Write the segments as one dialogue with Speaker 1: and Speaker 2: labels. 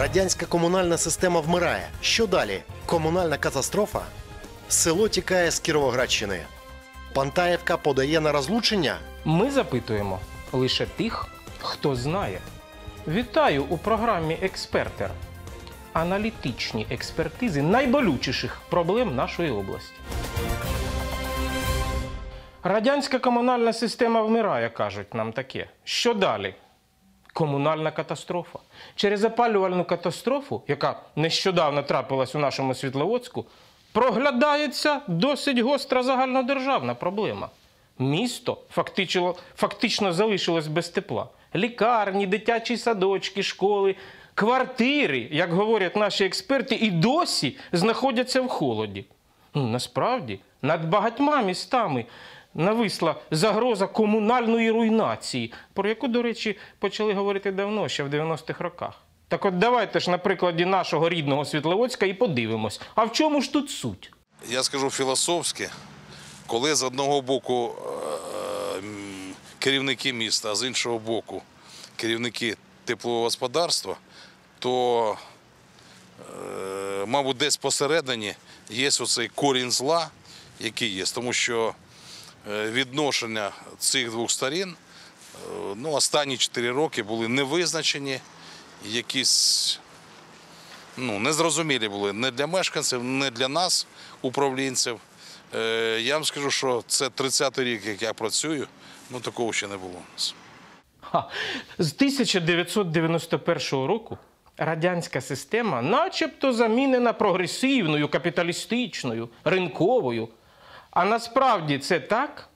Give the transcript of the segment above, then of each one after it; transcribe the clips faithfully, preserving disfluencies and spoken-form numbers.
Speaker 1: Радянська комунальна система вмирає. Що далі? Комунальна катастрофа? Село тікає з Кіровоградщини. Пантаєвка подає на розлучення?
Speaker 2: Ми запитуємо лише тих, хто знає. Вітаю у програмі «Експертер». Аналітичні експертизи найболючіших проблем нашої області. Радянська комунальна система вмирає, кажуть нам таке. Що далі? Комунальна катастрофа. Через опалювальну катастрофу, яка нещодавно трапилась у нашому Світловодську, проглядається досить гостра загальнодержавна проблема. Місто фактично, фактично залишилось без тепла. Лікарні, дитячі садочки, школи, квартири, як говорять наші експерти, і досі знаходяться в холоді. Ну, насправді, над багатьма містами нависла загроза комунальної руйнації, про яку, до речі, почали говорити давно, ще в дев'яностих роках. Так от давайте ж на прикладі нашого рідного Світловодська і подивимось. А в чому ж тут суть?
Speaker 3: Я скажу філософськи, коли з одного боку керівники міста, а з іншого боку керівники теплового господарства, то, мабуть, десь посередині є оцей корінь зла, який є. Тому що відношення цих двох сторін ну, останні чотири роки були невизначені, якісь ну, незрозумілі були не для мешканців, не для нас, управлінців. Я вам скажу, що це тридцятий рік, як я працюю, ну такого ще не було у нас.
Speaker 2: Ха. З тисяча дев'ятсот дев'яносто першого року радянська система начебто замінена прогресивною, капіталістичною, ринковою. А насправді це так?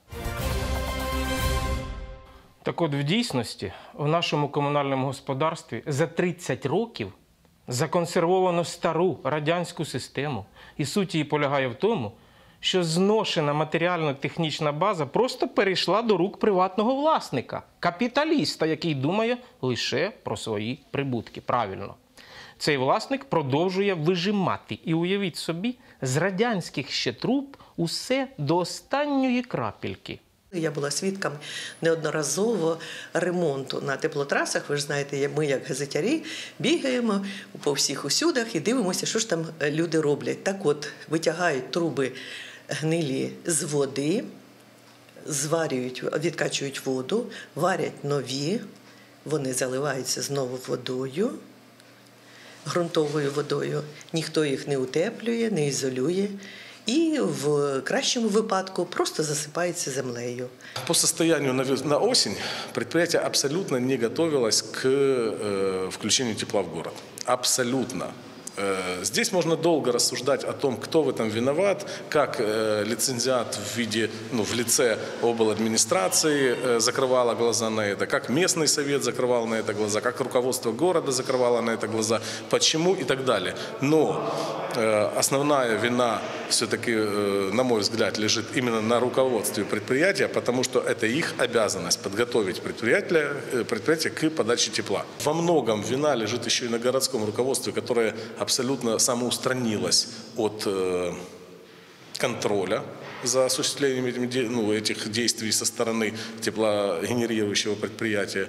Speaker 2: Так от, в дійсності, в нашому комунальному господарстві за тридцять років законсервовано стару радянську систему. І суть її полягає в тому, що зношена матеріально-технічна база просто перейшла до рук приватного власника, капіталіста, який думає лише про свої прибутки. Правильно. Цей власник продовжує вижимати. І уявіть собі, з радянських ще труб усе до останньої крапельки.
Speaker 4: Я була свідком неодноразово ремонту на теплотрасах. Ви ж знаєте, ми, як газетярі, бігаємо по всіх усюдах і дивимося, що ж там люди роблять. Так от, витягають труби гнилі з води, зварюють, відкачують воду, варять нові, вони заливаються знову водою, ґрунтовою водою. Ніхто їх не утеплює, не ізолює. И в кращем випадку просто засыпается землею.
Speaker 5: По состоянию на осень предприятие абсолютно не готовилось к э, включению тепла в город. Абсолютно. Здесь можно долго рассуждать о том, кто в этом виноват, как э, лицензиат в виде, ну, в лице обладминистрации э, закрывала глаза на это, как местный совет закрывал на это глаза, как руководство города закрывало на это глаза, почему и так далее. Но э, основная вина все-таки, э, на мой взгляд, лежит именно на руководстве предприятия, потому что это их обязанность подготовить предприятие, предприятие к подаче тепла. Во многом вина лежит еще и на городском руководстве, которое абсолютно самоустранилась от э, контроля за осуществлением этим, ну, этих действий со стороны теплогенерирующего предприятия.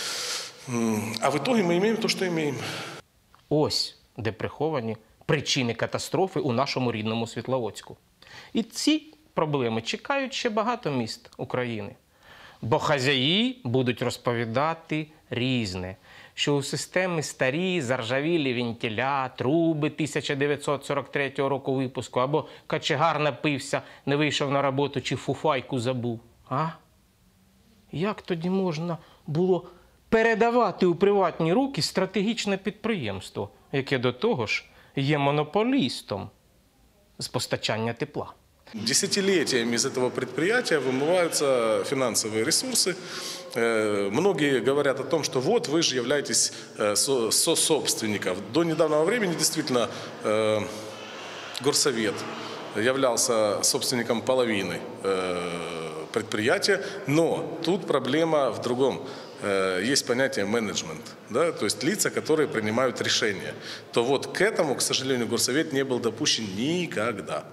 Speaker 5: А в итоге мы имеем то, что имеем.
Speaker 2: Ось де приховані причини катастрофи у нашому рідному Світловодську. І ці проблеми чекають ще багато міст України. Бо хазяї будуть розповідати різне, що у системі старі заржавілі вентиля, труби тисяча дев'ятсот сорок третього року випуску, або кочегар напився, не вийшов на роботу, чи фуфайку забув. А? Як тоді можна було передавати у приватні руки стратегічне підприємство, яке до того ж є монополістом з постачання тепла?
Speaker 5: Десятилетиями из этого предприятия вымываются финансовые ресурсы. Многие говорят о том, что вот вы же являетесь сособственником. До недавнего времени действительно горсовет являлся собственником половины предприятия, но тут проблема в другом. Есть понятие менеджмент, да, то есть лица, которые принимают решения. То вот к этому, к сожалению, горсовет не был допущен никогда.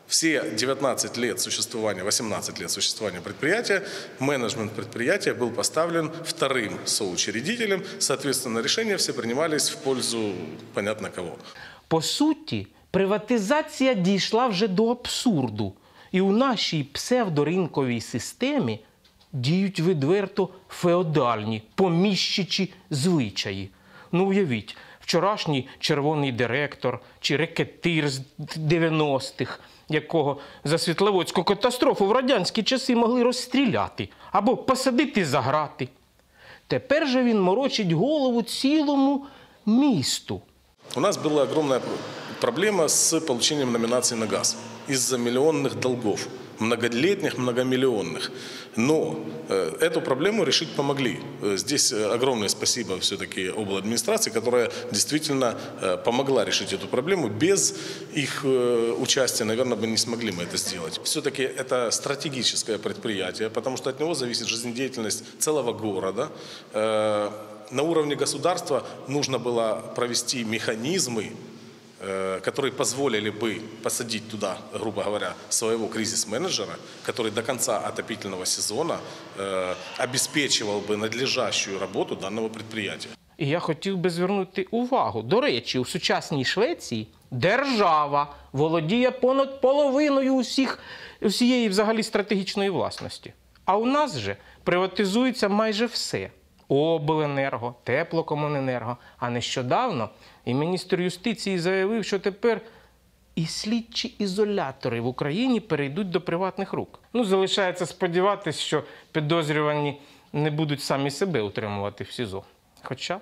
Speaker 5: Все девятнадцать лет существования, восемнадцать лет существования предприятия, менеджмент предприятия был поставлен вторым соучредителем. Соответственно, решения все принимались в пользу понятно кого.
Speaker 2: По суті, приватизація дійшла вже до абсурду. І у нашій псевдоринковій системі діють відверто феодальні, поміщичі звичаї. Ну, уявіть, вчорашній червоний директор чи рекетир з дев'яностих, якого за Світловодську катастрофу в радянські часи могли розстріляти або посадити за грати. Тепер же він морочить голову цілому місту.
Speaker 5: У нас была огромная проблема с получением номинаций на газ из-за миллионных долгов, многолетних, многомиллионных. Но э, эту проблему решить помогли. Здесь огромное спасибо все-таки обладминистрации, которая действительно э, помогла решить эту проблему. Без их э, участия, наверное, бы не смогли мы это сделать. Все-таки это стратегическое предприятие, потому что от него зависит жизнедеятельность целого города. Э, на уровне государства нужно было провести механизмы, которые позволили бы посадить туда, грубо говоря, своего кризис-менеджера, который до конца отопительного сезона э, обеспечивал бы надлежащую работу данного предприятия.
Speaker 2: І я хотів би звернути увагу. До речі, у сучасній Швеції держава володіє понад половиною усіх, усієї взагалі стратегічної власності. А у нас же приватизується майже все. Обленерго, теплокомуненерго. А нещодавно і міністр юстиції заявив, що тепер і слідчі ізолятори в Україні перейдуть до приватних рук. Ну, залишається сподіватися, що підозрювані не будуть самі себе утримувати в СІЗО. Хоча,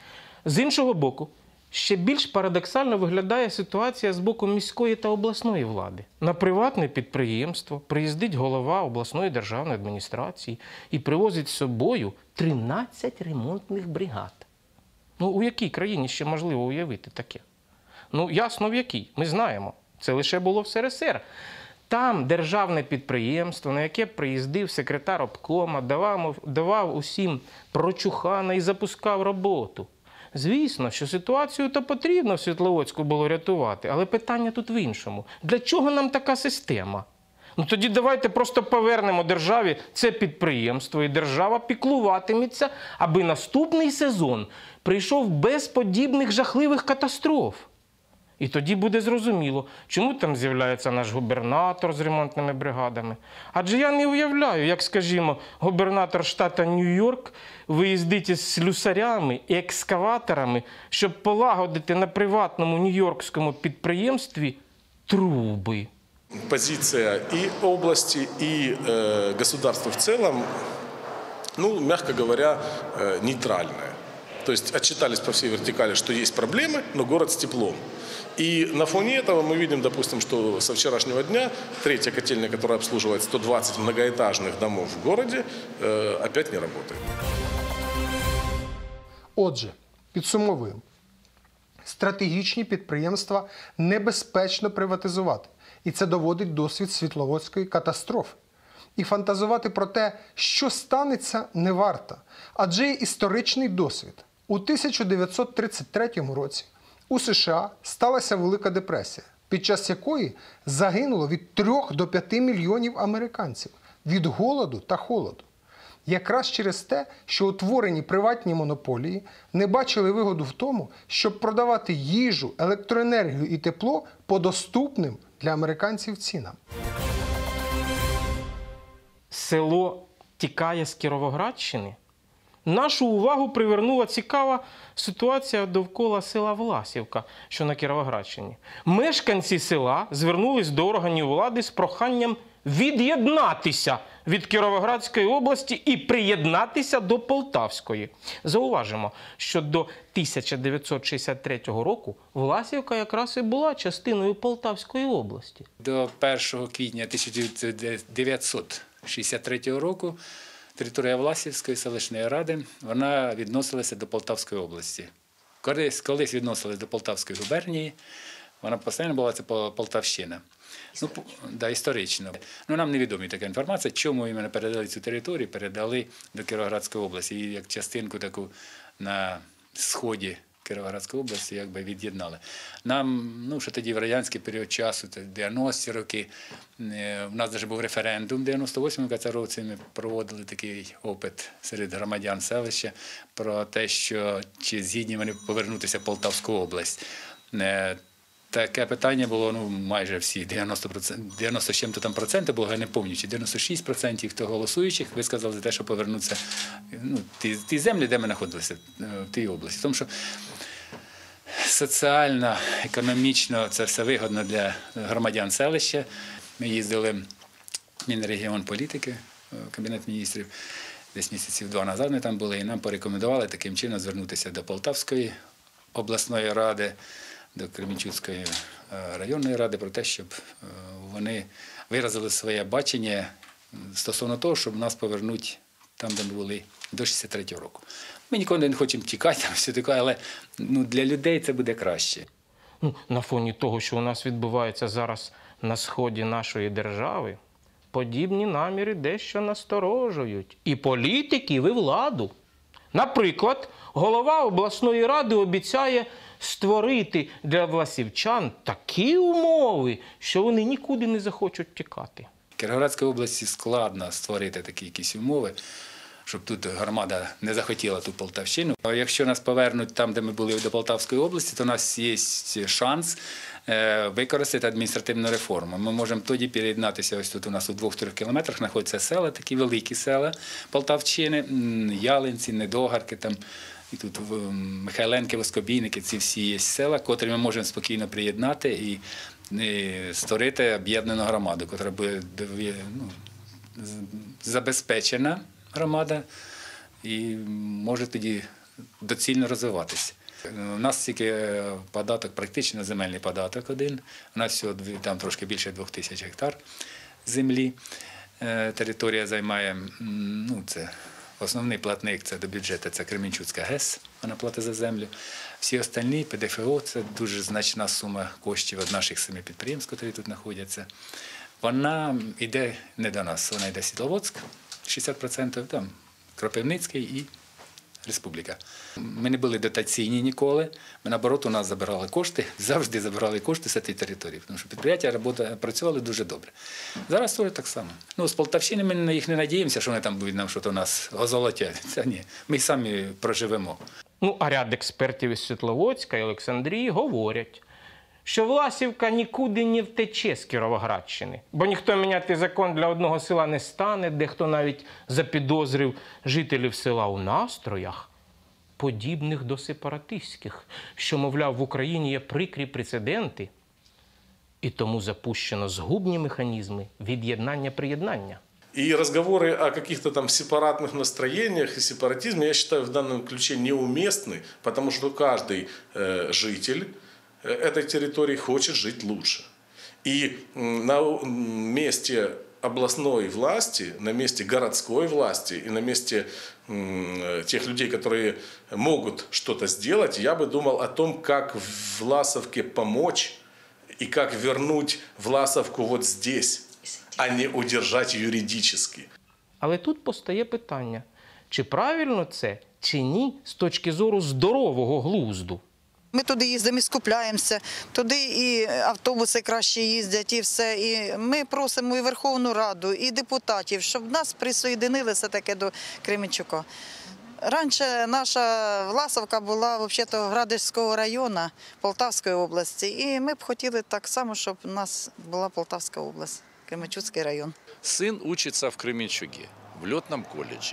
Speaker 2: з іншого боку, ще більш парадоксально виглядає ситуація з боку міської та обласної влади. На приватне підприємство приїздить голова обласної державної адміністрації і привозить з собою тринадцять ремонтних бригад. Ну, у якій країні ще можливо уявити таке? Ну, ясно в якій, ми знаємо. Це лише було в СРСР. Там державне підприємство, на яке приїздив секретар обкома, давав, давав усім прочухана і запускав роботу. Звісно, що ситуацію то потрібно в Світловодську було рятувати, але питання тут в іншому. Для чого нам така система? Ну тоді давайте просто повернемо державі це підприємство, і держава піклуватиметься, аби наступний сезон прийшов без подібних жахливих катастроф. І тоді буде зрозуміло, чому там з'являється наш губернатор з ремонтними бригадами. Адже я не уявляю, як, скажімо, губернатор штату Нью-Йорк виїздить із слюсарями і екскаваторами, щоб полагодити на приватному нью-йоркському підприємстві труби.
Speaker 5: Позиция и области, и э, государства в целом, ну, мягко говоря, э, нейтральная. То есть отчитались по всей вертикали, что есть проблемы, но город с теплом. И на фоне этого мы видим, допустим, что со вчерашнего дня третья котельная, которая обслуживает сто двадцать многоэтажных домов в городе, э, опять не работает.
Speaker 6: Отже, підсумовуємо. Стратегічні підприємства небезпечно приватизувати. І це доводить досвід Світловодської катастрофи. І фантазувати про те, що станеться, не варто. Адже є історичний досвід. У тисяча дев'ятсот тридцять третьому році у США сталася Велика депресія, під час якої загинуло від трьох до п'яти мільйонів американців від голоду та холоду. Якраз через те, що утворені приватні монополії не бачили вигоду в тому, щоб продавати їжу, електроенергію і тепло по доступним для американців цінам.
Speaker 2: Село тікає з Кіровоградщини? Нашу увагу привернула цікава ситуація довкола села Власівка, що на Кіровоградщині. Мешканці села звернулись до органів влади з проханням від'єднатися від Кіровоградської області і приєднатися до Полтавської. Зауважимо, що до тисяча дев'ятсот шістдесят третього року Власівка якраз і була частиною Полтавської області.
Speaker 7: До першого квітня тисяча дев'ятсот шістдесят третього року територія Власівської селищної ради, вона відносилася до Полтавської області. Колись, колись відносилась до Полтавської губернії, вона постійно була це Полтавщина. Ну, да, історично. Ну, нам невідомі така інформація, чому іменно передали цю територію, передали до Кіровоградської області, і як частинку таку на сході Кіровоградської області якби від'єднали. Нам, ну, що тоді в радянський період часу, це дев'яності роки, в нас навіть був референдум в дев'яносто восьмому році, ми проводили такий опит серед громадян селища про те, що чи згідні вони повернутися в Полтавську область. Таке питання було, ну, майже всі, дев'яносто відсотків, дев'яносто з чим-то там проценти було, я не пам'ятаю, чи дев'яносто шість відсотків хто голосуючих висказали за те, що повернуться, ну, ті, ті землі, де ми знаходилися, в тій області. Тому що соціально, економічно це все вигодно для громадян селища. Ми їздили в Мінрегіон політики, Кабінет міністрів, десь місяців два назад ми там були, і нам порекомендували таким чином звернутися до Полтавської обласної ради, до Кременчуцької районної ради про те, щоб вони виразили своє бачення стосовно того, щоб нас повернути там, де ми були до шістдесят третього року. Ми ніколи не хочемо тікати, там все таке, але ну, для людей це буде краще.
Speaker 2: Ну, на фоні того, що у нас відбувається зараз на сході нашої держави, подібні наміри дещо насторожують і політиків, і владу. Наприклад, голова обласної ради обіцяє створити для власівчан такі умови, що вони нікуди не захочуть тікати.
Speaker 7: В Кіровоградській області складно створити такі якісь умови, щоб тут громада не захотіла ту Полтавщину. А якщо нас повернуть там, де ми були до Полтавської області, то у нас є шанс використати адміністративну реформу. Ми можемо тоді переєднатися, ось тут у нас у двох-трьох кілометрах знаходяться села, такі великі села Полтавщини, Ялинці, Недогарки, там, і тут Михайленки, Воскобійники, ці всі є села, котрі ми можемо спокійно приєднати і, і створити об'єднану громаду, яка буде ну, забезпечена громада і може тоді доцільно розвиватися. У нас тільки податок, практично земельний податок один. У нас всього там трошки більше двох тисяч гектар землі. Територія займає, ну, це основний платник це до бюджету, це Кременчуцька ГЕС, вона платить за землю. Всі остальні, ПДФО, це дуже значна сума коштів від наших семи підприємств, які тут знаходяться. Вона йде не до нас, вона йде Світловодськ, шістдесят відсотків, там Кропивницький і Республіка. Ми не були дотаційні ніколи, ми, наоборот, у нас забирали кошти, завжди забирали кошти з цієї території, тому що підприємства працювали дуже добре. Зараз теж так само. Ну, з Полтавщини ми на їх не надіємося, що вони там будуть нам щось у нас озолотять. Це ні, ми самі проживемо.
Speaker 2: Ну, а ряд експертів із Світловодська і Олександрії говорять, що Власівка нікуди не втече з Кіровоградщини, бо ніхто міняти закон для одного села не стане, дехто навіть запідозрив жителів села у настроях, подібних до сепаратистських, що, мовляв, в Україні є прикрі прецеденти, і тому запущено згубні механізми від'єднання-приєднання.
Speaker 5: И разговоры о каких-то там сепаратных настроениях и сепаратизме, я считаю, в данном ключе неуместны, потому что каждый э, житель этой территории хочет жить лучше. И на месте областной власти, на месте городской власти и на месте тех людей, которые могут что-то сделать, я бы думал о том, как Власовке помочь и как вернуть Власовку вот здесь, а не удержать юридически.
Speaker 2: Але тут постає питання, чи правильно це, чи ні, з точки зору здорового глузду.
Speaker 8: Ми туди їздимо і скупляємося, туди і автобуси краще їздять, і все. І ми просимо і Верховну Раду, і депутатів, щоб нас присоєдинилися таке до Кременчука. Раніше наша Власовка була взагалі Градського району Полтавської області, і ми б хотіли так само, щоб у нас була Полтавська область, Кременчуцький район.
Speaker 9: Сын учится в Кременчуге, в летном колледже.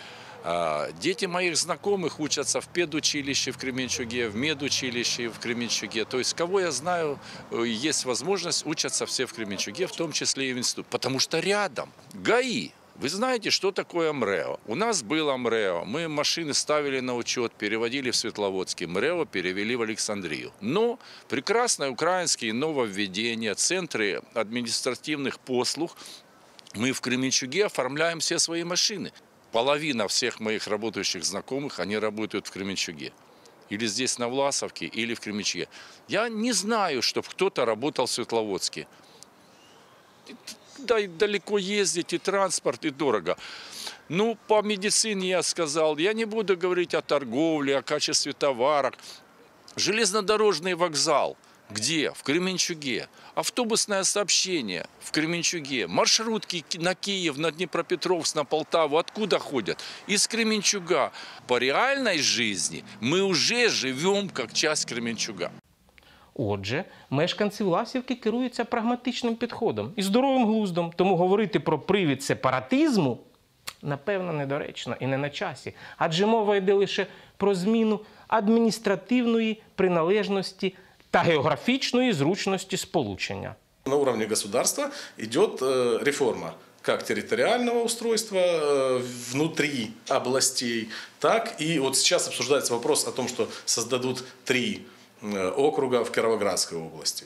Speaker 9: Дети моих знакомых учатся в педучилище в Кременчуге, в медучилище в Кременчуге. То есть, кого я знаю, есть возможность учатся все в Кременчуге, в том числе и в институте. Потому что рядом ГАИ. Вы знаете, что такое МРЭО? У нас было МРЭО. Мы машины ставили на учет, переводили в Светловодске. МРЭО перевели в Александрию. Но прекрасные украинские нововведения, центры административных послуг. Мы в Кременчуге оформляем все свои машины. Половина всех моих работающих знакомых, они работают в Кременчуге. Или здесь на Власовке, или в Кременчуге. Я не знаю, чтобы кто-то работал в Светловодске. Да, и далеко ездить, и транспорт, и дорого. Ну, по медицине я сказал, я не буду говорить о торговле, о качестве товаров. Железнодорожный вокзал. Где? В Кременчуге. Автобусное сообщение в Кременчуге. Маршрутки на Киев, на Днепропетровск, на Полтаву. Откуда ходят? Из Кременчуга. По реальной жизни мы уже живем как часть Кременчуга.
Speaker 2: Отже, мешканці Власівки керуються прагматичним підходом і здоровим глуздом, тому говорити про привід сепаратизму, напевно, недоречно і не на часі, адже мова йде лише про зміну адміністративної приналежності та географічної зручності сполучення.
Speaker 5: На уровне государства идет реформа как территориального устройства внутри областей, так и вот сейчас обсуждается вопрос о том, что создадут три округа в Кировоградской области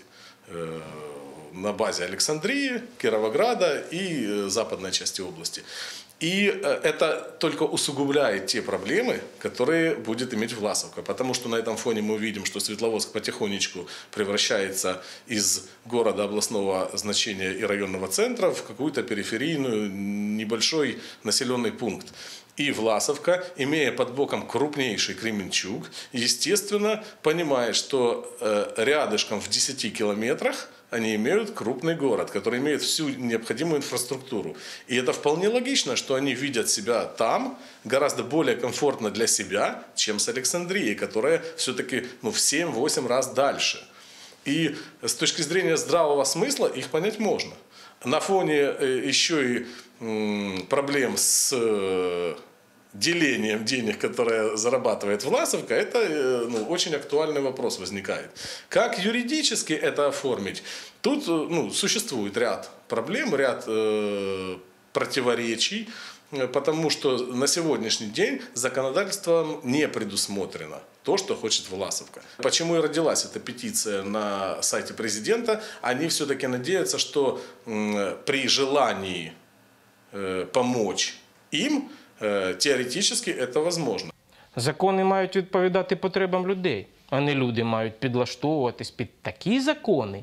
Speaker 5: на базе Александрии, Кировограда и западной части области. И это только усугубляет те проблемы, которые будет иметь Власовка. Потому что на этом фоне мы видим, что Светловодск потихонечку превращается из города областного значения и районного центра в какую-то периферийную, небольшой населенный пункт. И Власовка, имея под боком крупнейший Кременчуг, естественно, понимает, что рядышком в десяти километрах они имеют крупный город, который имеет всю необходимую инфраструктуру. И это вполне логично, что они видят себя там гораздо более комфортно для себя, чем с Александрией, которая все-таки ну, в семь-восемь раз дальше. И с точки зрения здравого смысла их понять можно. На фоне еще и проблем с делением денег, которые зарабатывает Власовка, это ну, очень актуальный вопрос возникает. Как юридически это оформить? Тут ну, существует ряд проблем, ряд э, противоречий, потому что на сегодняшний день законодательством не предусмотрено то, что хочет Власовка. Почему и родилась эта петиция на сайте президента? Они все-таки надеются, что э, при желании э, помочь им, теоретично це можливо.
Speaker 2: Закони мають відповідати потребам людей, а не люди мають підлаштовуватись під такі закони,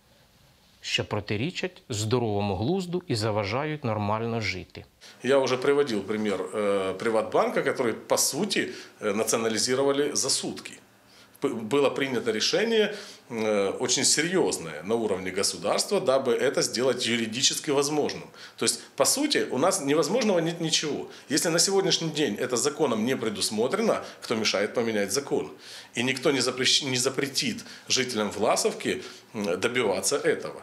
Speaker 2: що протирічать здоровому глузду і заважають нормально жити.
Speaker 5: Я уже приводил пример Приватбанка, который, по сути, национализировали за сутки. Было принято решение очень серьезное на уровне государства, дабы это сделать юридически возможным. То есть, по сути, у нас невозможного нет ничего. Если на сегодняшний день это законом не предусмотрено, кто мешает поменять закон? И никто не запрещ... не запретит жителям Власовки добиваться этого.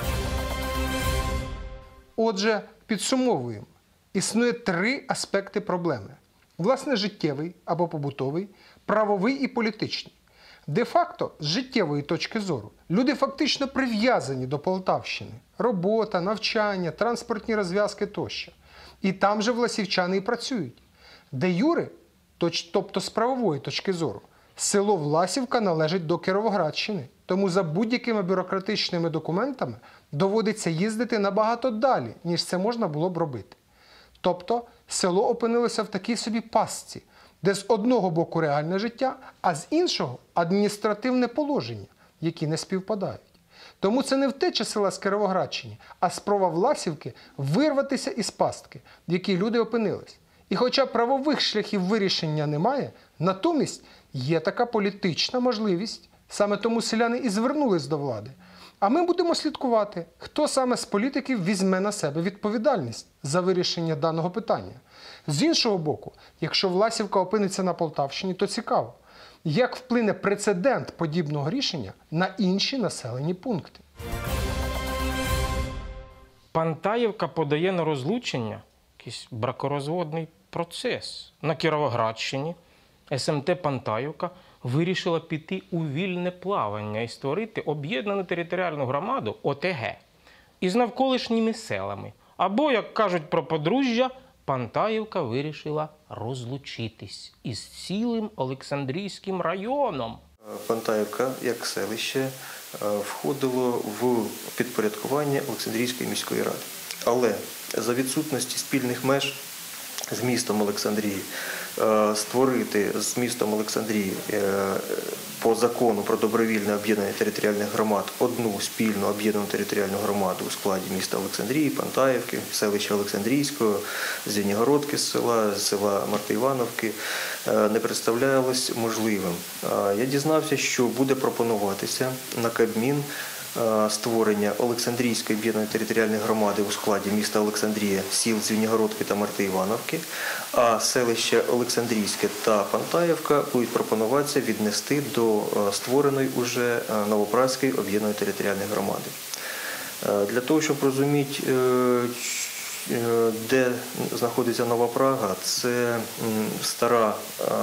Speaker 6: Отже, підсумовуємо. Існує три аспекти проблеми. Власне, життєвий або побутовий, правовий і політичний. Де-факто, з життєвої точки зору, люди фактично прив'язані до Полтавщини. Робота, навчання, транспортні розв'язки тощо. І там же власівчани і працюють. Де-юре, тобто з правової точки зору, село Власівка належить до Кіровоградщини. Тому за будь-якими бюрократичними документами доводиться їздити набагато далі, ніж це можна було б робити. Тобто село опинилося в такій собі пастці, де з одного боку реальне життя, а з іншого – адміністративне положення, які не співпадають. Тому це не втеча села з Кіровоградщини, а спроба Власівки вирватися із пастки, в якій люди опинились. І хоча правових шляхів вирішення немає, натомість є така політична можливість. Саме тому селяни і звернулись до влади. А ми будемо слідкувати, хто саме з політиків візьме на себе відповідальність за вирішення даного питання. З іншого боку, якщо Власівка опиниться на Полтавщині, то цікаво, як вплине прецедент подібного рішення на інші населені пункти.
Speaker 2: Пантаївка подає на розлучення якийсь бракорозводний процес. На Кіровоградщині ес ем те Пантаївка вирішила піти у вільне плавання і створити об'єднану територіальну громаду о те ге із навколишніми селами. Або, як кажуть про подружжя, Пантаївка вирішила розлучитись із цілим Олександрійським районом.
Speaker 10: Пантаївка, як селище, входило в підпорядкування Олександрійської міської ради. Але за відсутності спільних меж з містом Олександрії створити з містом Олександрії по закону про добровільне об'єднання територіальних громад одну спільну об'єднану територіальну громаду у складі міста Олександрії, Пантаївки, селища Олександрійського, Звенигородки з села, села Марти-Івановки не представлялось можливим. Я дізнався, що буде пропонуватися на Кабмін створення Олександрійської об'єднаної територіальної громади у складі міста Олександрія, сіл Звенигородки та Марти-Івановки, а селища Олександрійське та Пантаївка будуть пропонуватися віднести до створеної уже Новопраської об'єднаної територіальної громади. Для того, щоб розуміти, де знаходиться Нова Прага, це стара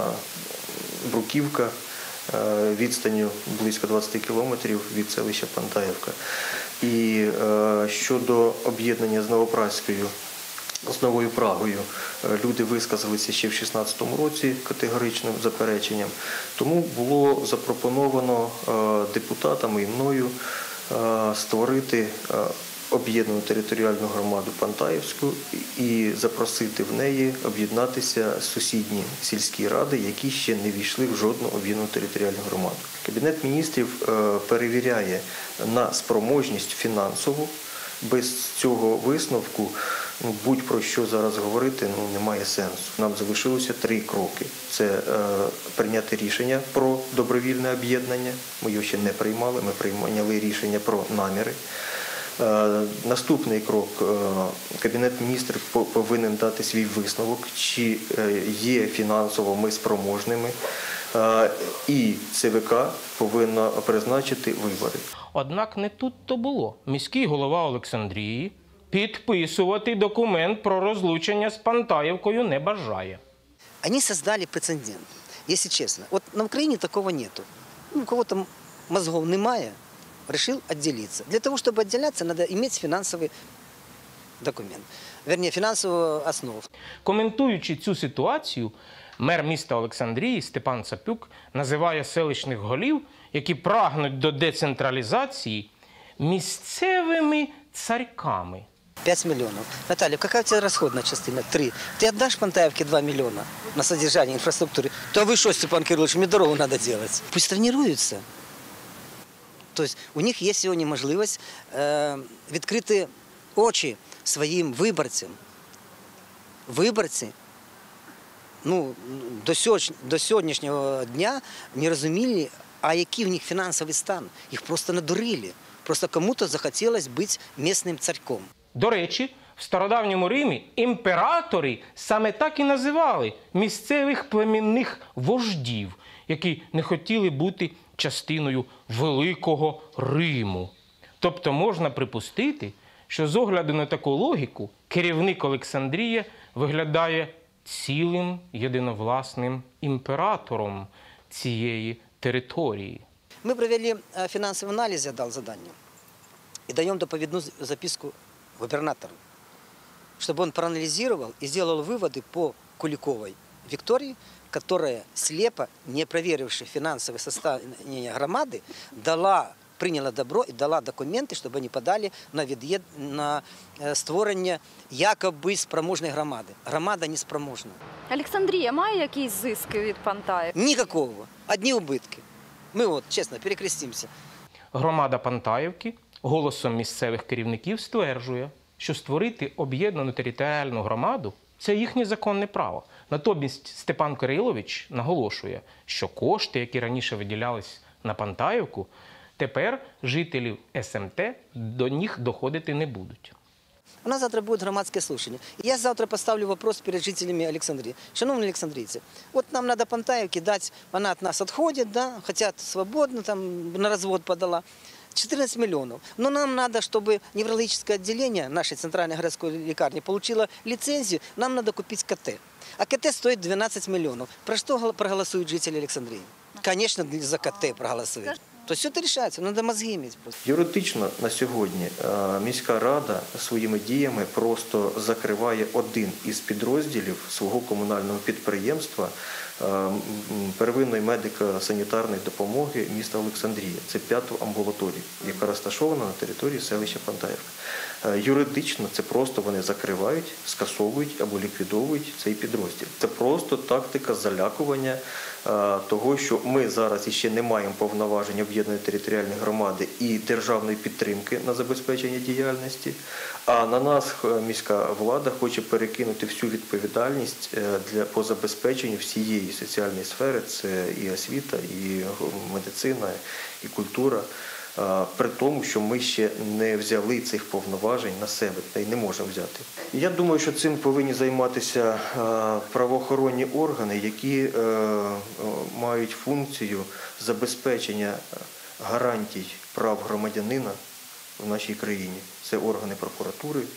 Speaker 10: Бруківка, відстанню близько двадцять кілометрів від селища Пантаївка. І щодо об'єднання з Новопраською, з Новою Прагою, люди висказалися ще в шістнадцятому році категоричним запереченням. Тому було запропоновано депутатами і мною створити об'єднану територіальну громаду Пантаївську і запросити в неї об'єднатися сусідні сільські ради, які ще не війшли в жодну об'єднану територіальну громаду. Кабінет міністрів перевіряє на спроможність фінансову. Без цього висновку ну, будь-про що зараз говорити ну, немає сенсу. Нам залишилося три кроки. Це е, прийняти рішення про добровільне об'єднання. Ми його ще не приймали, ми прийняли рішення про наміри. Наступний крок – Кабінет міністрів повинен дати свій висновок, чи є фінансово ми спроможними, і ЦВК повинна призначити вибори.
Speaker 2: Однак не тут-то було. Міський голова Олександрії підписувати документ про розлучення з Пантаївкою не бажає.
Speaker 11: Вони створили прецедент, якщо чесно. От на Україні такого нету. Ну, у кого-то мозгов немає. Решил отделиться. Для того, чтобы отделяться, надо иметь финансовый документ. Вернее, финансовую основу.
Speaker 2: Коментуючи цю ситуацію, мер міста Олександрії Степан Цапюк називає селищних голів, які прагнуть до децентралізації, місцевими царьками.
Speaker 11: пять миллионов. Наталья, какая у тебя расходная частина? Три. Ты отдашь Пантаевке два миллиона на содержание инфраструктуры? То вы что, Степан Кириллович, мне дорогу надо делать. Пусть тренируются. Тобто у них є сьогодні можливість е, відкрити очі своїм виборцям. Виборці ну, до, сьогодні, до сьогоднішнього дня не розуміли, а який в них фінансовий стан. Їх просто надурили. Просто кому-то захотілося бути місним царьком.
Speaker 2: До речі, в стародавньому Римі імператори саме так і називали місцевих племінних вождів, які не хотіли бути частиною Великого Риму. Тобто можна припустити, що з огляду на таку логіку керівник Олександрії виглядає цілим єдиновласним імператором цієї території.
Speaker 11: Ми провели фінансовий аналіз, я дав завдання, і даємо доповідну записку губернатору, щоб він проаналізував і зробив виводи по Куликовій Вікторії, которая, слепо, не проверивши финансовое состояние громады, дала, приняла добро и дала документы, чтобы они подали на, від'єд... на створення якоби спроможної громади. Громада не спроможна.
Speaker 12: Олександрія має якісь зиски від Пантаїв?
Speaker 11: Ніякого. Одні убитки. Ми от, чесно, перекрестимося.
Speaker 2: Громада Пантаївки голосом місцевих керівників стверджує, що створити об'єднану територіальну громаду – це їхнє законне право. Натомість Степан Кирилович наголошує, що кошти, які раніше виділялись на Пантаївку, тепер жителів ес ем те до них доходити не будуть.
Speaker 11: У нас завтра буде громадське слухання. Я завтра поставлю вопрос перед жителями Олександрії. Шановні олександрійці, от нам треба Пантаївки дати, вона від нас відходить, да, хочуть свободно, там, на розвод подала. четырнадцать миллионов. Но нам надо, чтобы неврологическое отделение нашей центральной городской лекарни получило лицензию, нам надо купить ка тэ. А ка тэ стоит двенадцать миллионов. Про что проголосуют жители Александрии? Конечно, за ка тэ проголосуют. то все это решается, надо мозги иметь просто.
Speaker 10: Юридично на сьогодні е, міська рада своїми діями просто закриває один із підрозділів свого комунального підприємства е, м, первинної медико-санітарної допомоги міста Олександрія. Це п'яту амбулаторію, яка розташована на території селища Пантаївка. Е, Юридично це просто вони закривають, скасовують або ліквідовують цей підрозділ. Це просто тактика залякування е, того, що ми зараз іще не маємо повноважень об'єднаної територіальної громади і державної підтримки на забезпечення діяльності, а на нас е, міська влада хоче перекинути всю відповідальність е, для, по забезпеченню всієї соціальної сфери, це і освіта, і медицина, і культура, е, при тому, що ми ще не взяли цих повноважень на себе та й не можемо взяти. Я думаю, що цим повинні займатися е, правоохоронні органи, які е, е, мають функцію забезпечення гарантій прав громадянина в нашій країні. Це органи прокуратури, е,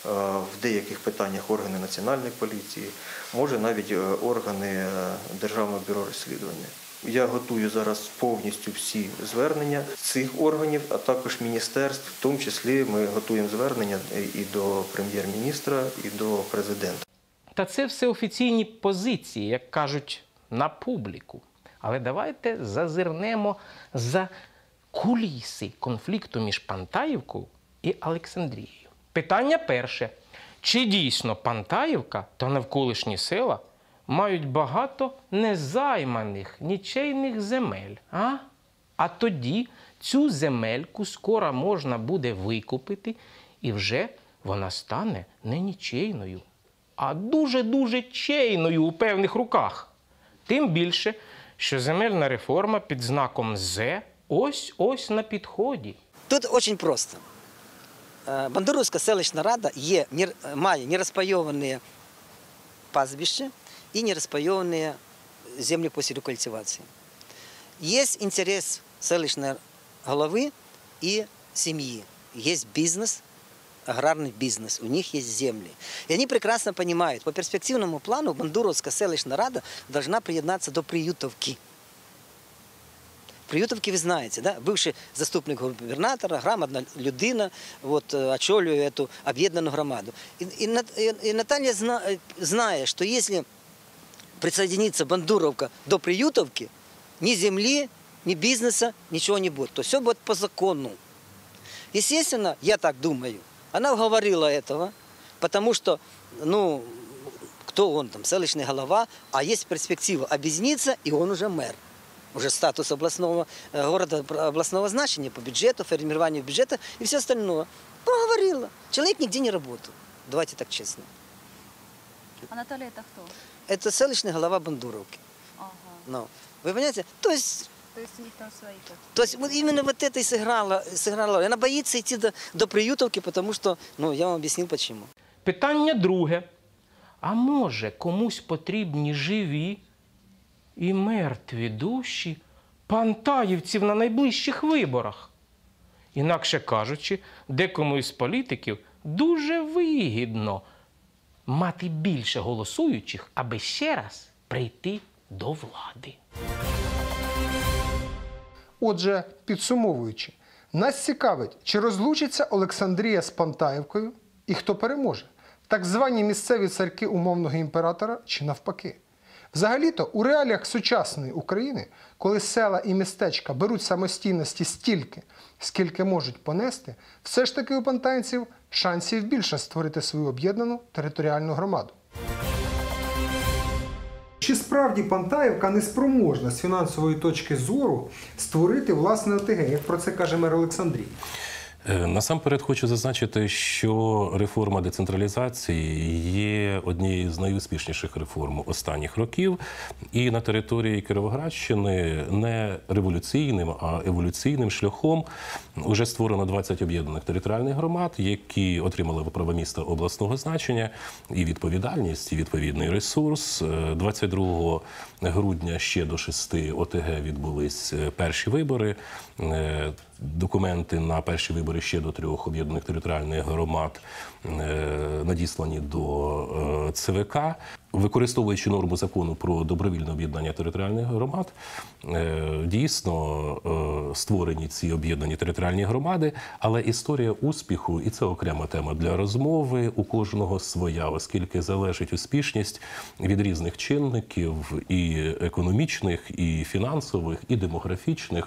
Speaker 10: в деяких питаннях органи Національної поліції, може навіть е, органи е, Державного бюро розслідування. Я готую зараз повністю всі звернення цих органів, а також міністерств. В тому числі ми готуємо звернення і до прем'єр-міністра, і до президента.
Speaker 2: Та це все офіційні позиції, як кажуть, на публіку. Але давайте зазирнемо за куліси конфлікту між Пантаївкою і Олександрією. Питання перше. Чи дійсно Пантаївка та навколишні села мають багато незайманих нічийних земель? А? А тоді цю земельку скоро можна буде викупити, і вже вона стане не нічийною, а дуже-дуже чейною у певних руках. Тим більше, що земельна реформа під знаком З ось-ось на підході.
Speaker 11: Тут очень просто. Бандуровська селищна рада є, має нерозпайовані пастбища и нераспайованные земли после рекультивации. Есть интерес селищной головы и семьи. Есть бизнес, аграрный бизнес, у них есть земли. И они прекрасно понимают, по перспективному плану Бандуровская селищная рада должна приєднатися до Приютовки. Приютовки, вы знаете, да? Бывший заступник губернатора, грамотна людина, вот, очолює эту об'єднану громаду. И, и, и Наталья зна, знает, что если присоединится Бандуровка до Приютовки, ни земли, ни бизнеса, ничего не будет. То все будет по закону. Естественно, я так думаю, она говорила этого, потому что, ну, кто он там, селищный голова, а есть перспектива объединиться, и он уже мэр. Уже статус областного города, областного значения по бюджету, формированию бюджета и все остальное. Поговорила. Человек нигде не работал. Давайте так честно.
Speaker 12: А Наталья это кто?
Speaker 11: Это селищный голова Бандуровки.
Speaker 12: Ага.
Speaker 11: Ну, вы понимаете? То есть,
Speaker 12: То есть у них там свои как?
Speaker 11: то есть вот именно вот это и сыграла, сыграла. Она боится идти до, до Приютовки, потому что, ну, я вам объяснил почему.
Speaker 2: Питання друге. А може комусь потрібні живі і мертві душі пантаївців на найближчих виборах? Інакше кажучи, декому із політиків дуже вигідно мати більше голосуючих, аби ще раз прийти до влади.
Speaker 6: Отже, підсумовуючи, нас цікавить, чи розлучиться Олександрія з Пантаївкою і хто переможе? Так звані місцеві царки умовного імператора чи навпаки? Взагалі-то у реаліях сучасної України, коли села і містечка беруть самостійності стільки, скільки можуть понести, все ж таки у пантаївців шансів більше створити свою об'єднану територіальну громаду. Чи справді Пантаївка не спроможна з фінансової точки зору створити власне ОТГ, як про це каже мер Олександрії?
Speaker 13: Насамперед хочу зазначити, що реформа децентралізації є однією з найуспішніших реформ останніх років. І на території Кіровоградщини не революційним, а еволюційним шляхом вже створено двадцять об'єднаних територіальних громад, які отримали право міста обласного значення і відповідальність, і відповідний ресурс. двадцять другого грудня ще до шести ОТГ відбулись перші вибори. Документи на перші вибори ще до трьох об'єднаних територіальних громад надіслані до ЦВК. використовуючи норму закону про добровільне об'єднання територіальних громад, дійсно створені ці об'єднані територіальні громади, але історія успіху, і це окрема тема для розмови, у кожного своя, оскільки залежить успішність від різних чинників, і економічних, і фінансових, і демографічних,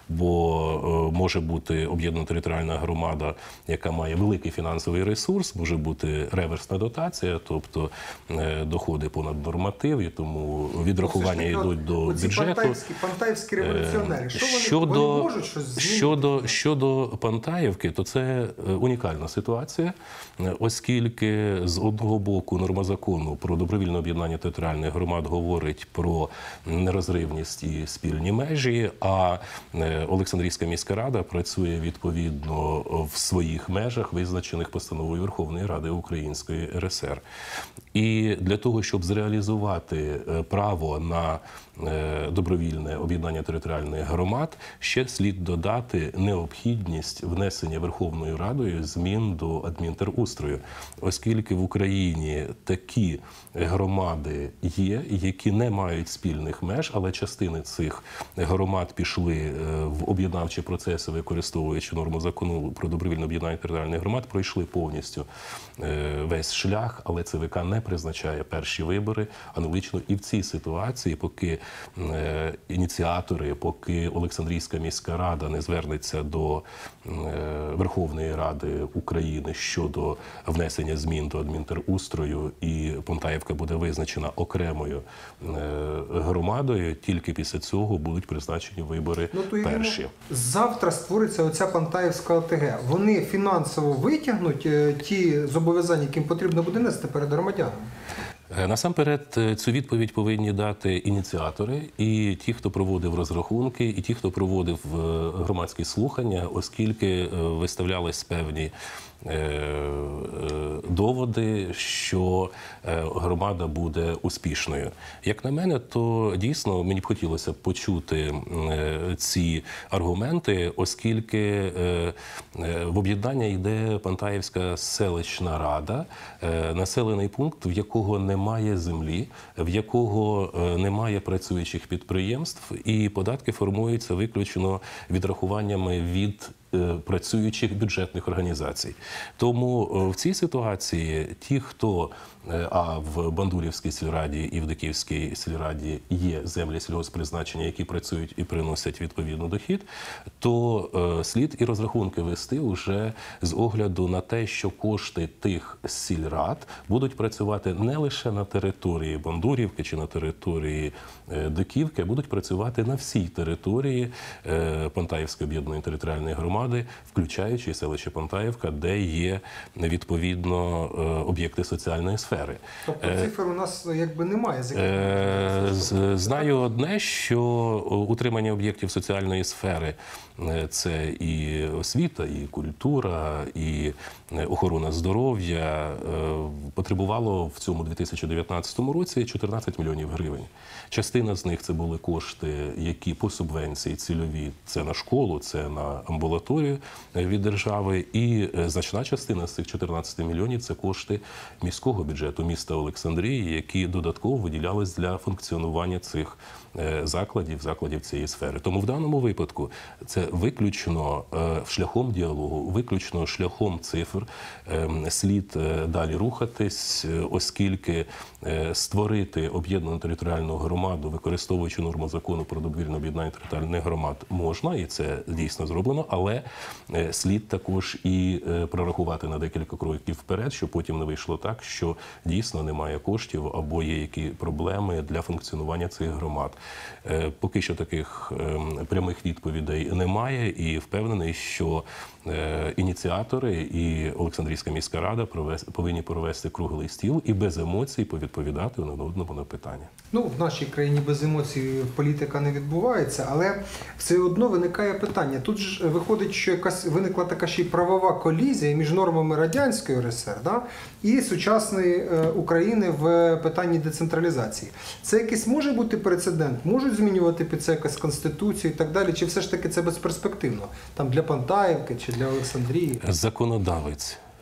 Speaker 13: бо може бути об'єднана територіальна громада, яка має великий фінансовий ресурс, може бути реверсна дотація, тобто доходи понад норматив, і тому відрахування йдуть до бюджету.
Speaker 6: Пантаївські, пантаївські революціонери, що вони,
Speaker 13: щодо,
Speaker 6: вони можуть щось змінити?
Speaker 13: Щодо, щодо Пантаївки, то це унікальна ситуація, оскільки з одного боку норма закону про добровільне об'єднання територіальних громад говорить про нерозривність і спільні межі, а Олександрійська міська рада працює відповідно в своїх межах, визначених постановою Верховної Ради Української РСР. І для того, щоб зреалізувати право на добровільне об'єднання територіальних громад, ще слід додати необхідність внесення Верховною Радою змін до адмінтерустрою, оскільки в Україні такі громади є, які не мають спільних меж, але частини цих громад пішли в об'єднавчі процеси, використовуючи норму закону про добровільне об'єднання територіальних громад, пройшли повністю весь шлях, але ЦВК не призначає перші вибори. Аналогічно і в цій ситуації, поки ініціатори, поки Олександрійська міська рада не звернеться до Верховної Ради України щодо внесення змін до адмінтерустрою, і Пантаївка буде визначена окремою громадою, тільки після цього будуть призначені вибори
Speaker 6: ну, то
Speaker 13: перші.
Speaker 6: Завтра створиться оця Пантаївська ОТГ. Вони фінансово витягнуть ті зобов'язання, яким потрібно буде нести перед громадянами?
Speaker 13: Насамперед, цю відповідь повинні дати ініціатори, і ті, хто проводив розрахунки, і ті, хто проводив громадські слухання, оскільки виставлялись певні доводи, що громада буде успішною. Як на мене, то дійсно мені б хотілося почути ці аргументи, оскільки в об'єднання йде Пантаївська селищна рада, населений пункт, в якого немає землі, в якого немає працюючих підприємств, і податки формуються виключно відрахуваннями від працюючих бюджетних організацій. Тому в цій ситуації ті, хто, а в Бандурівській сільраді і в Диківській сільраді є землі сільгосппризначення, які працюють і приносять відповідний дохід, то слід і розрахунки вести вже з огляду на те, що кошти тих сільрад будуть працювати не лише на території Бандурівки чи на території Диківки, а будуть працювати на всій території Пантаївської об'єднаної територіальної громади, включаючи селище Пантаївка, де є відповідно об'єкти соціальної сфери.
Speaker 6: Тобто цифр у нас якби немає?
Speaker 13: Знаю одне, що утримання об'єктів соціальної сфери – це і освіта, і культура, і охорона здоров'я – потребувало в цьому дві тисячі дев'ятнадцятому році чотирнадцять мільйонів гривень. Частина з них – це були кошти, які по субвенції цільові – це на школу, це на амбулаторію від держави, і значна частина з цих чотирнадцяти мільйонів – це кошти міського бюджету міста Олександрії, які додатково виділялись для функціонування цих закладів, закладів цієї сфери. Тому в даному випадку це виключно шляхом діалогу, виключно шляхом цифр слід далі рухатись, оскільки створити об'єднану територіальну громаду, використовуючи норму закону про добровільне об'єднання територіальних громад, можна, і це дійсно зроблено, але слід також і прорахувати на декілька кроків вперед, щоб потім не вийшло так, що дійсно немає коштів або є які проблеми для функціонування цих громад. Поки що таких прямих відповідей немає, і впевнений, що ініціатори і Олександрійська міська рада повинні провести круглий стіл і без емоцій повідповідати один одному на питання.
Speaker 6: Ну, в нашій країні без емоцій політика не відбувається, але все одно виникає питання. Тут ж виходить, що якась виникла така ще й правова колізія між нормами Радянської РСР, да, і сучасної України в питанні децентралізації. Це якийсь може бути прецедент? Можуть змінювати під це якась Конституцію і так далі? Чи все ж таки це безперспективно? Там для Пантаївки чи для Олександрії?
Speaker 13: Законодавець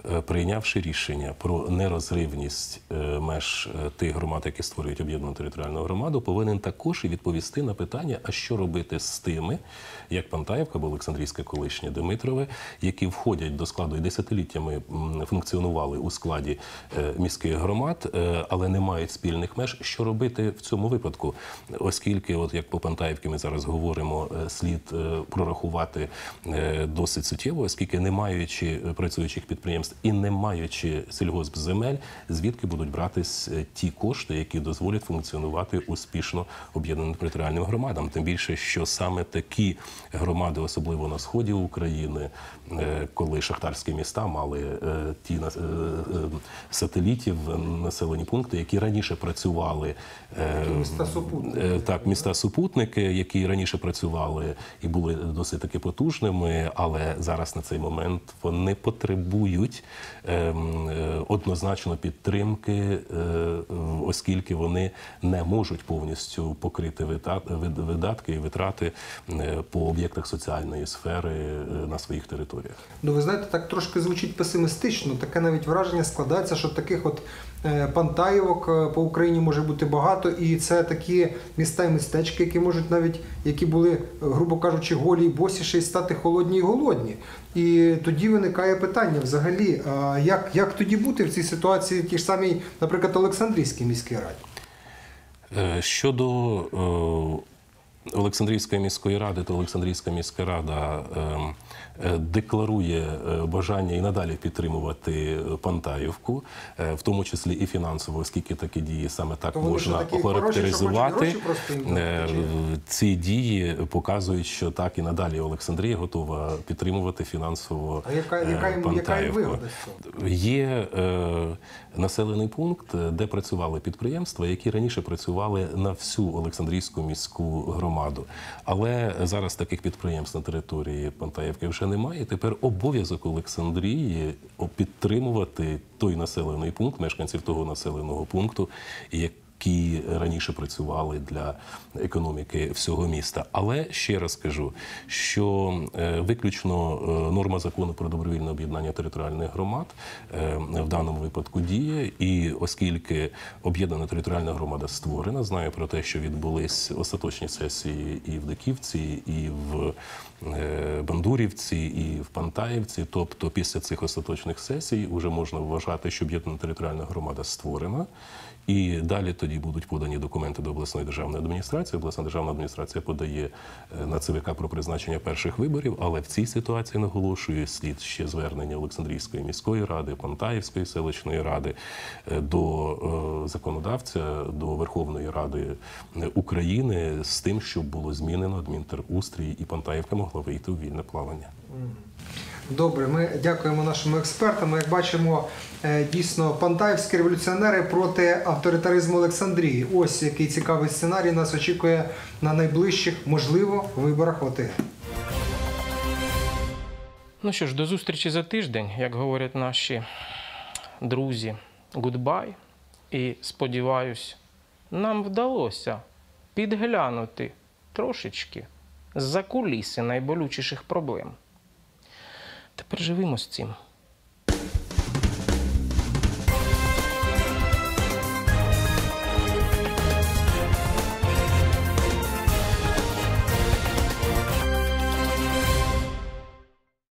Speaker 13: прийнявши рішення про нерозривність меж тих громад, які створюють об'єднану територіальну громаду, повинен також і відповісти на питання, а що робити з тими, як Пантаївка або Олександрійське колишнє Димитрове, які входять до складу і десятиліттями функціонували у складі міських громад, але не мають спільних меж. Що робити в цьому випадку? Оскільки, от як по Пантаївці ми зараз говоримо, слід прорахувати досить суттєво, оскільки не маючи працюючих підприємств і не маючи сільгоспземель, звідки будуть братись ті кошти, які дозволять функціонувати успішно об'єднаним територіальним громадам. Тим більше, що саме такі громади, особливо на сході України, коли шахтарські міста мали ті сателітів, населені пункти, які раніше працювали,
Speaker 6: Міста-супутники.
Speaker 13: так, міста-супутники, які раніше працювали і були досить таки потужними, але зараз на цей момент вони потребують однозначно підтримки, оскільки вони не можуть повністю покрити видатки і витрати по об'єктах соціальної сфери на своїх територіях.
Speaker 6: Ну, ви знаєте, так трошки звучить песимістично. Таке навіть враження складається, що таких от Пантаївок по Україні може бути багато, і це такі міста і містечки, які можуть навіть, які були, грубо кажучи, голі і босі, ще й стати холодні і голодні. І тоді виникає питання взагалі, як, як тоді бути в цій ситуації, ті ж самій, наприклад, Олександрійській міській раді?
Speaker 13: Щодо Олександрійської міської ради, то Олександрійська міська рада декларує бажання і надалі підтримувати Пантаївку, в тому числі і фінансово, оскільки такі дії саме так можна охарактеризувати. Ці дії показують, що так і надалі Олександрія готова підтримувати фінансово Пантаївку. Є населений пункт, де працювали підприємства, які раніше працювали на всю Олександрійську міську громаду. Але зараз таких підприємств на території Пантаївки вже немає. Тепер обов'язок Олександрії підтримувати той населений пункт, мешканців того населеного пункту, які раніше працювали для економіки всього міста. Але ще раз кажу, що виключно норма закону про добровільне об'єднання територіальних громад в даному випадку діє, і оскільки об'єднана територіальна громада створена, знаю про те, що відбулись остаточні сесії і в Диківці, і в Бандурівці, і в Пантаївці, тобто після цих остаточних сесій вже можна вважати, що об'єднана територіальна громада створена, і далі тоді будуть подані документи до обласної державної адміністрації. Обласна державна адміністрація подає на ЦВК про призначення перших виборів, але в цій ситуації, наголошую, слід ще звернення Олександрійської міської ради, Пантаївської селищної ради до законодавця, до Верховної Ради України з тим, щоб було змінено адмінтерустрій і Пантаївка могла вийти у вільне плавання.
Speaker 6: Добре, ми дякуємо нашим експертам. Як бачимо, дійсно, пантаївські революціонери проти авторитаризму Олександрії. Ось який цікавий сценарій нас очікує на найближчих, можливо, виборах ОТГ.
Speaker 2: Ну що ж, до зустрічі за тиждень, як говорять наші друзі. Гудбай. І, сподіваюсь, нам вдалося підглянути трошечки з-за куліси найболючіших проблем. Тепер живемо з цим.